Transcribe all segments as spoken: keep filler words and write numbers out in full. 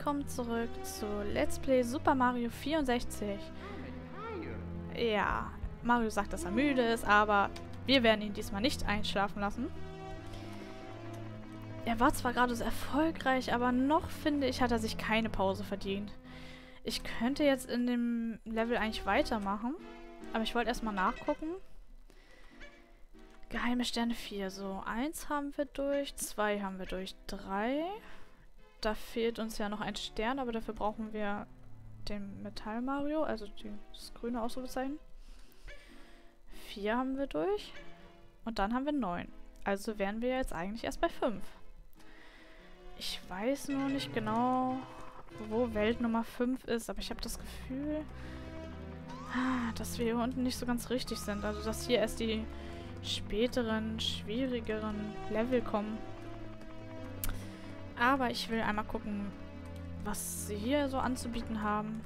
willkommen zurück zu Let's Play Super Mario vierundsechzig. Ja, Mario sagt, dass er müde ist, aber wir werden ihn diesmal nicht einschlafen lassen. Er war zwar gerade so erfolgreich, aber noch, finde ich, hat er sich keine Pause verdient. Ich könnte jetzt in dem Level eigentlich weitermachen, aber ich wollte erstmal nachgucken. Geheime Sterne vier. So, eins haben wir durch, zwei haben wir durch, drei. Da fehlt uns ja noch ein Stern, aber dafür brauchen wir den Metall Mario, also die, das grüne Ausrufezeichen. vier haben wir durch. Und dann haben wir neun. Also wären wir jetzt eigentlich erst bei fünf. Ich weiß nur nicht genau, wo Welt Nummer fünf ist, aber ich habe das Gefühl, dass wir hier unten nicht so ganz richtig sind. Also dass hier erst die späteren, schwierigeren Level kommen. Aber ich will einmal gucken, was sie hier so anzubieten haben.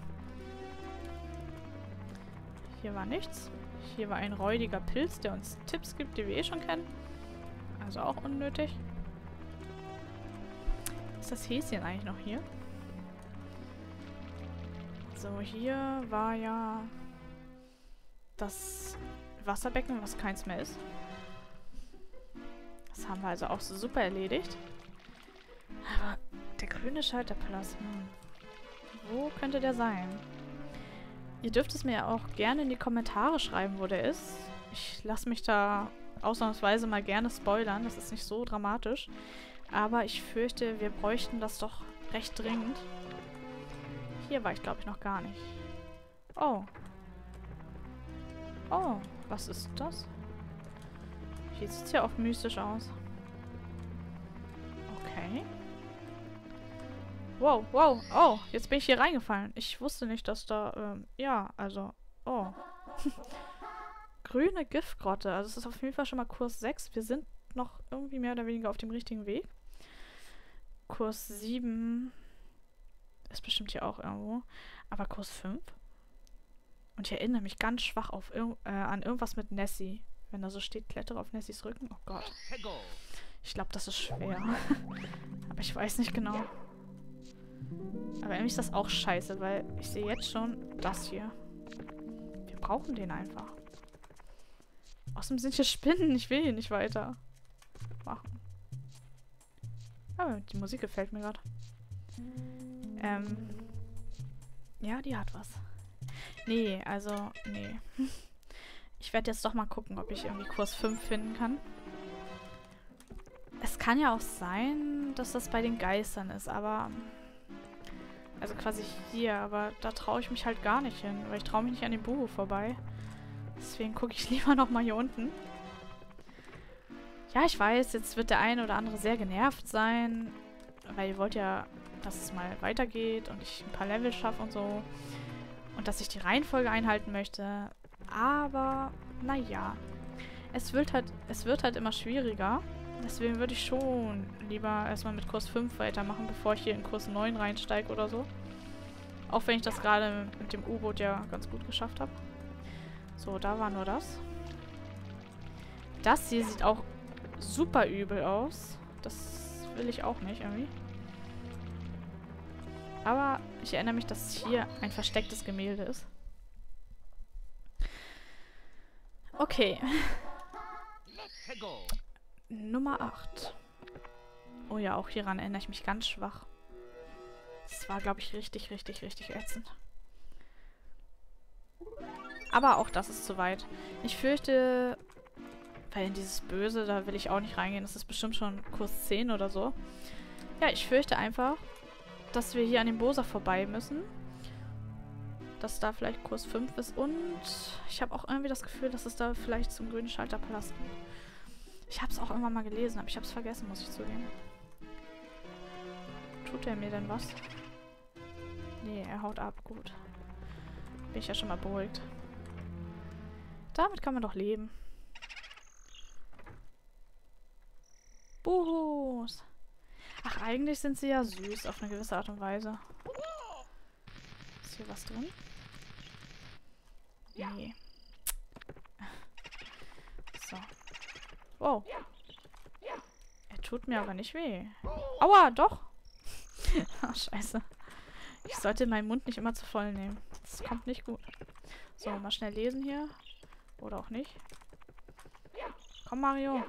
Hier war nichts. Hier war ein räudiger Pilz, der uns Tipps gibt, die wir eh schon kennen. Also auch unnötig. Ist das Häschen eigentlich noch hier? So, hier war ja das Wasserbecken, was keins mehr ist. Das haben wir also auch so super erledigt. Aber der grüne Schalterpalast, hm. Wo könnte der sein? Ihr dürft es mir ja auch gerne in die Kommentare schreiben, wo der ist. Ich lasse mich da ausnahmsweise mal gerne spoilern, das ist nicht so dramatisch. Aber ich fürchte, wir bräuchten das doch recht dringend. Hier war ich, glaube ich, noch gar nicht. Oh. Oh, was ist das? Hier sieht es ja auch mystisch aus. Okay. Wow, wow, oh, jetzt bin ich hier reingefallen. Ich wusste nicht, dass da, ähm, ja, also, oh. Grüne Giftgrotte, also es ist auf jeden Fall schon mal Kurs sechs. Wir sind noch irgendwie mehr oder weniger auf dem richtigen Weg. Kurs sieben ist bestimmt hier auch irgendwo. Aber Kurs fünf? Und ich erinnere mich ganz schwach auf irg äh, an irgendwas mit Nessie. Wenn da so steht, klettere auf Nessies Rücken. Oh Gott. Ich glaube, das ist schwer. Aber ich weiß nicht genau. Aber irgendwie ist das auch scheiße, weil ich sehe jetzt schon das hier. Wir brauchen den einfach. Außerdem sind hier Spinnen. Ich will hier nicht weiter machen. Aber die Musik gefällt mir gerade. Ähm. Ja, die hat was. Nee, also, nee. Ich werde jetzt doch mal gucken, ob ich irgendwie Kurs fünf finden kann. Es kann ja auch sein, dass das bei den Geistern ist, aber... Also quasi hier, aber da traue ich mich halt gar nicht hin, weil ich traue mich nicht an dem Buhu vorbei. Deswegen gucke ich lieber nochmal hier unten. Ja, ich weiß, jetzt wird der eine oder andere sehr genervt sein, weil ihr wollt ja, dass es mal weitergeht und ich ein paar Level schaffe und so. Und dass ich die Reihenfolge einhalten möchte. Aber, naja. Es wird halt, es wird halt immer schwieriger. Deswegen würde ich schon lieber erstmal mit Kurs fünf weitermachen, bevor ich hier in Kurs neun reinsteige oder so. Auch wenn ich das gerade mit dem U-Boot ja ganz gut geschafft habe. So, da war nur das. Das hier sieht auch super übel aus. Das will ich auch nicht irgendwie. Aber ich erinnere mich, dass hier ein verstecktes Gemälde ist. Okay. Nummer acht. Oh ja, auch hieran erinnere ich mich ganz schwach. Das war, glaube ich, richtig, richtig, richtig ätzend. Aber auch das ist zu weit. Ich fürchte, weil in dieses Böse, da will ich auch nicht reingehen. Das ist bestimmt schon Kurs zehn oder so. Ja, ich fürchte einfach, dass wir hier an dem Bosa vorbei müssen. Dass da vielleicht Kurs fünf ist. Und ich habe auch irgendwie das Gefühl, dass es da vielleicht zum grünen Schalterpalast geht. Ich habe es auch irgendwann mal gelesen, aber ich habe es vergessen, muss ich zugeben. Tut er mir denn was? Nee, er haut ab. Gut. Bin ich ja schon mal beruhigt. Damit kann man doch leben. Buhus. Ach, eigentlich sind sie ja süß auf eine gewisse Art und Weise. Ist hier was drin? Nee. So. Wow. Er tut mir aber nicht weh. Aua, doch. Ach, scheiße. sollte meinen Mund nicht immer zu voll nehmen. Das kommt nicht gut. So, mal schnell lesen hier. Oder auch nicht. Komm, Mario.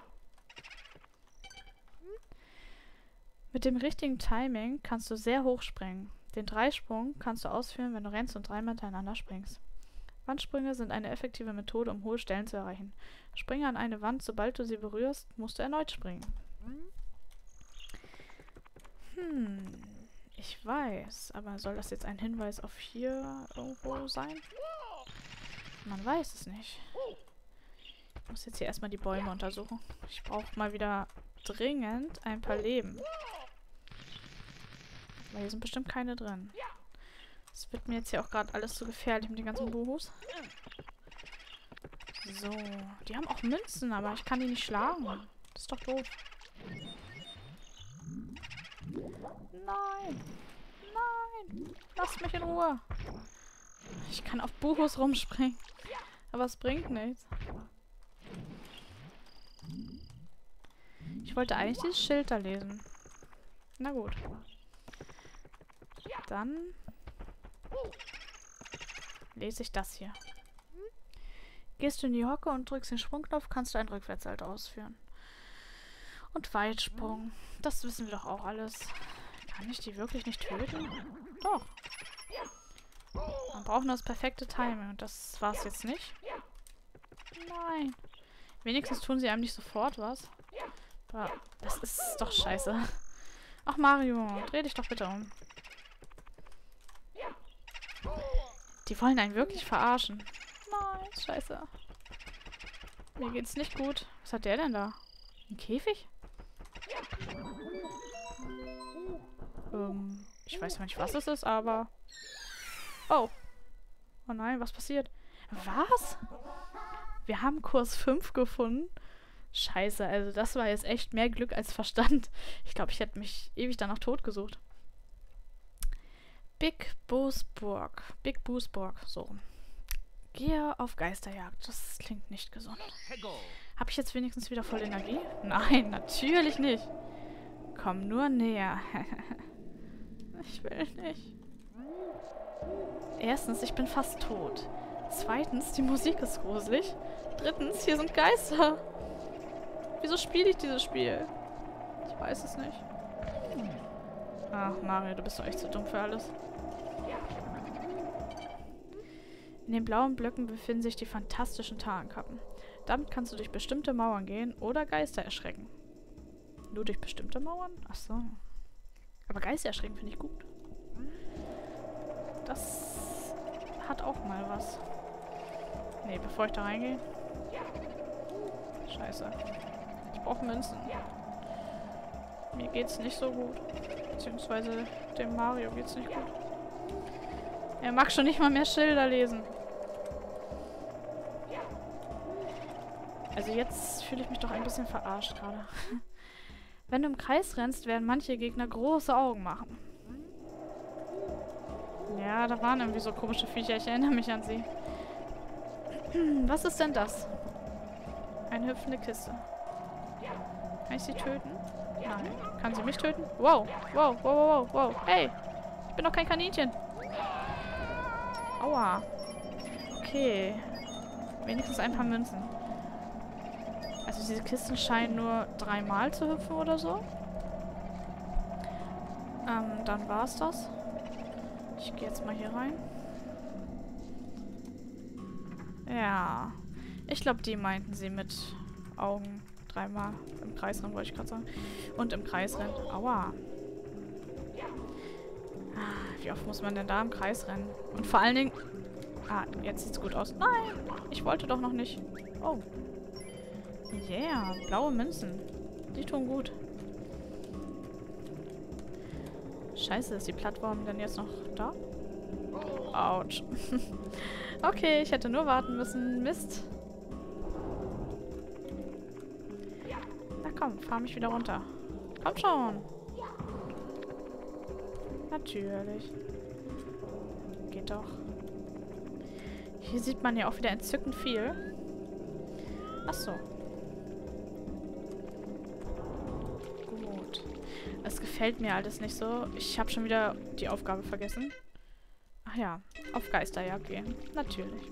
Mit dem richtigen Timing kannst du sehr hoch springen. Den Dreisprung kannst du ausführen, wenn du rennst und dreimal hintereinander springst. Wandsprünge sind eine effektive Methode, um hohe Stellen zu erreichen. Springe an eine Wand, sobald du sie berührst, musst du erneut springen. Hm, ich weiß, aber soll das jetzt ein Hinweis auf hier irgendwo sein? Man weiß es nicht. Ich muss jetzt hier erstmal die Bäume untersuchen. Ich brauche mal wieder dringend ein paar Leben. Weil hier sind bestimmt keine drin. Das wird mir jetzt hier auch gerade alles zu gefährlich mit den ganzen Buhus. So, die haben auch Münzen, aber ich kann die nicht schlagen. Das ist doch doof. Nein! Nein! Lasst mich in Ruhe! Ich kann auf Buhus rumspringen. Aber es bringt nichts. Ich wollte eigentlich dieses Schild da lesen. Na gut. Dann lese ich das hier. Gehst du in die Hocke und drückst den Sprungknopf, kannst du einen Rückwärtssalto ausführen. Und Weitsprung. Das wissen wir doch auch alles. Kann ich die wirklich nicht töten? Doch. Man braucht nur das perfekte Timing. Und das war's jetzt nicht. Nein. Wenigstens tun sie einem nicht sofort was. Aber das ist doch scheiße. Ach Mario, dreh dich doch bitte um. Die wollen einen wirklich verarschen. Nein, scheiße. Mir geht's nicht gut. Was hat der denn da? Ein Käfig? Ähm, ich weiß nicht, was es ist, aber... Oh. Oh nein, was passiert? Was? Wir haben Kurs fünf gefunden. Scheiße, also das war jetzt echt mehr Glück als Verstand. Ich glaube, ich hätte mich ewig danach tot gesucht. Big Boosburg. Big Boosburg, so. Gehe auf Geisterjagd. Das klingt nicht gesund. Habe ich jetzt wenigstens wieder voll Energie? Nein, natürlich nicht. Komm nur näher. Ich will nicht. Erstens, ich bin fast tot. Zweitens, die Musik ist gruselig. Drittens, hier sind Geister. Wieso spiele ich dieses Spiel? Ich weiß es nicht. Ach, Mario, du bist doch echt zu dumm für alles. In den blauen Blöcken befinden sich die fantastischen Tarnkappen. Damit kannst du durch bestimmte Mauern gehen oder Geister erschrecken. Nur durch bestimmte Mauern? Ach so. Aber Geister erschrecken finde ich gut. Das hat auch mal was. Nee, bevor ich da reingehe. Scheiße. Ich brauche Münzen. Mir geht's nicht so gut. Beziehungsweise dem Mario geht's nicht gut. Er mag schon nicht mal mehr Schilder lesen. Also jetzt fühle ich mich doch ein bisschen verarscht gerade. Wenn du im Kreis rennst, werden manche Gegner große Augen machen. Ja, da waren irgendwie so komische Viecher. Ich erinnere mich an sie. Was ist denn das? Eine hüpfende Kiste. Kann ich sie töten? Nein. Kann sie mich töten? Wow. Wow, wow, wow, wow. Hey. Ich bin doch kein Kaninchen. Aua. Okay. Wenigstens ein paar Münzen. Also diese Kisten scheinen nur dreimal zu hüpfen oder so. Ähm, dann war es das. Ich gehe jetzt mal hier rein. Ja. Ich glaube, die meinten sie mit Augen dreimal im Kreis rennen, wollte ich gerade sagen. Und im Kreis rennen. Aua. Ah, wie oft muss man denn da im Kreis rennen? Und vor allen Dingen... Ah, jetzt sieht's gut aus. Nein, ich wollte doch noch nicht. Oh. Yeah, blaue Münzen. Die tun gut. Scheiße, ist die Plattform denn jetzt noch da? Autsch. Okay, ich hätte nur warten müssen. Mist. Na komm, fahr mich wieder runter. Komm schon. Natürlich. Geht doch. Hier sieht man ja auch wieder entzückend viel. Achso. Gut. Es gefällt mir alles nicht so. Ich habe schon wieder die Aufgabe vergessen. Ach ja, auf Geisterjagd gehen. Natürlich.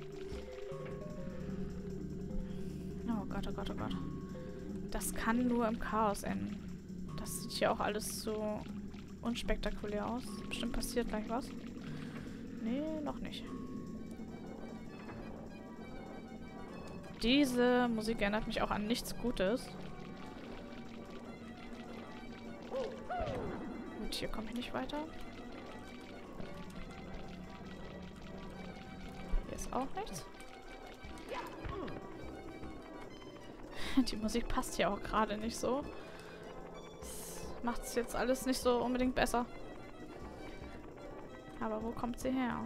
Oh Gott, oh Gott, oh Gott. Das kann nur im Chaos enden. Das sieht hier auch alles so unspektakulär aus. Bestimmt passiert gleich was. Nee, noch nicht. Diese Musik erinnert mich auch an nichts Gutes. Gut, hier komme ich nicht weiter. Hier ist auch nichts. Die Musik passt hier auch gerade nicht so. Das macht es jetzt alles nicht so unbedingt besser. Aber wo kommt sie her?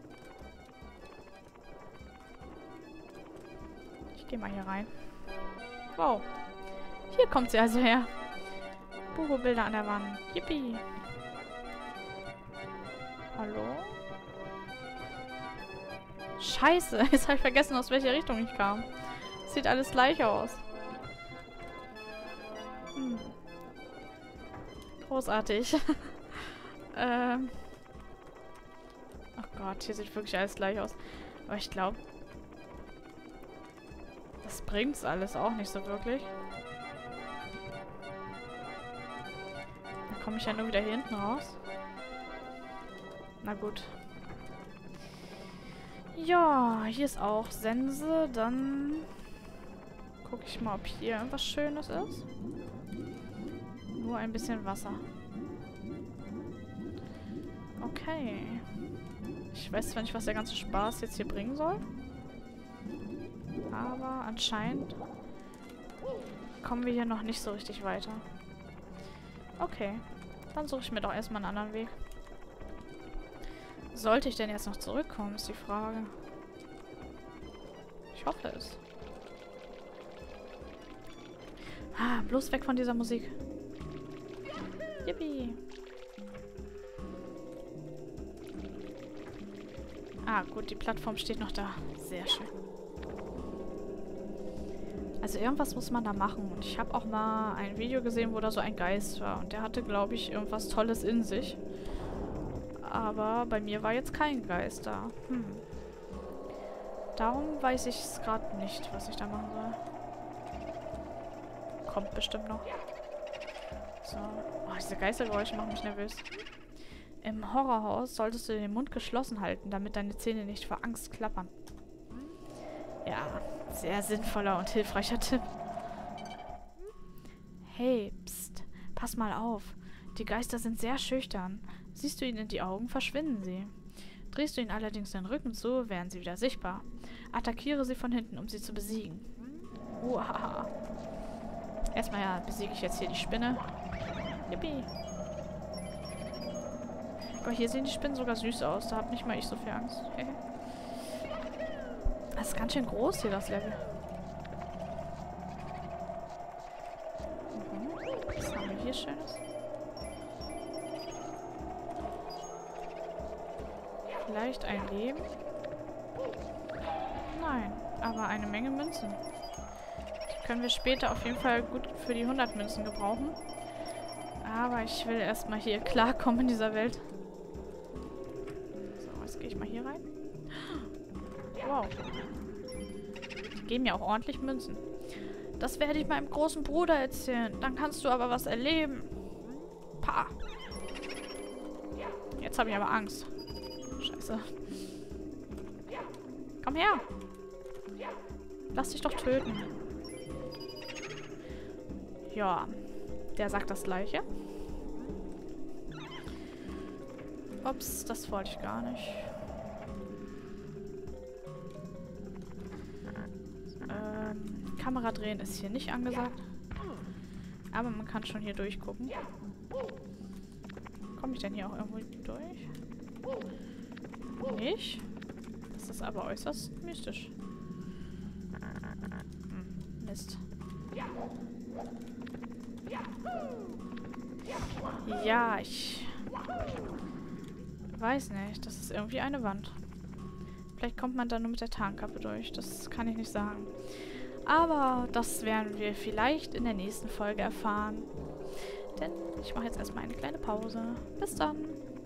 Ich gehe mal hier rein. Wow. Hier kommt sie also her. Buhu-Bilder an der Wand. Yippie. Hallo? Scheiße. Jetzt habe ich vergessen, aus welcher Richtung ich kam. Sieht alles gleich aus. Hm. Großartig. ähm. Oh Gott, hier sieht wirklich alles gleich aus. Aber ich glaube, das bringt's alles auch nicht so wirklich. Dann komme ich ja nur wieder hier hinten raus. Na gut. Ja, hier ist auch Sense. Dann gucke ich mal, ob hier irgendwas Schönes ist. Nur ein bisschen Wasser. Okay. Ich weiß zwar nicht, was der ganze Spaß jetzt hier bringen soll. Aber anscheinend kommen wir hier noch nicht so richtig weiter. Okay. Dann suche ich mir doch erstmal einen anderen Weg. Sollte ich denn jetzt noch zurückkommen, ist die Frage. Ich hoffe es. Ah, bloß weg von dieser Musik. Yippie. Ah, gut, die Plattform steht noch da. Sehr schön. Also irgendwas muss man da machen. Und ich habe auch mal ein Video gesehen, wo da so ein Geist war. Und der hatte, glaube ich, irgendwas Tolles in sich. Aber bei mir war jetzt kein Geist da. Hm. Darum weiß ich es gerade nicht, was ich da machen soll. Kommt bestimmt noch. So. Oh, diese Geistergeräusche machen mich nervös. Im Horrorhaus solltest du den Mund geschlossen halten, damit deine Zähne nicht vor Angst klappern. Ja, sehr sinnvoller und hilfreicher Tipp. Hey, pst, pass mal auf. Die Geister sind sehr schüchtern. Siehst du ihnen in die Augen, verschwinden sie. Drehst du ihnen allerdings den Rücken zu, werden sie wieder sichtbar. Attackiere sie von hinten, um sie zu besiegen. Uahaha. Erstmal ja, besiege ich jetzt hier die Spinne. Yippie. Aber hier sehen die Spinnen sogar süß aus. Da habe nicht mal ich so viel Angst. Das ist ganz schön groß hier, das Level. Mhm. Was haben wir hier Schönes? Vielleicht ein Leben? Nein, aber eine Menge Münzen. Die können wir später auf jeden Fall gut für die hundert Münzen gebrauchen. Aber ich will erstmal hier klarkommen in dieser Welt. So, jetzt gehe ich mal hier rein. Wow. Die geben mir auch ordentlich Münzen. Das werde ich meinem großen Bruder erzählen. Dann kannst du aber was erleben. Pah. Jetzt habe ich aber Angst. Scheiße. Komm her. Lass dich doch töten. Ja. Der sagt das Gleiche. Ups, das wollte ich gar nicht. Ähm, Kamera drehen ist hier nicht angesagt. Aber man kann schon hier durchgucken. Komme ich denn hier auch irgendwo durch? Nicht? Das ist aber äußerst mystisch. Hm, Mist. Ja, ich weiß nicht. Das ist irgendwie eine Wand. Vielleicht kommt man da nur mit der Tarnkappe durch. Das kann ich nicht sagen. Aber das werden wir vielleicht in der nächsten Folge erfahren. Denn ich mache jetzt erstmal eine kleine Pause. Bis dann.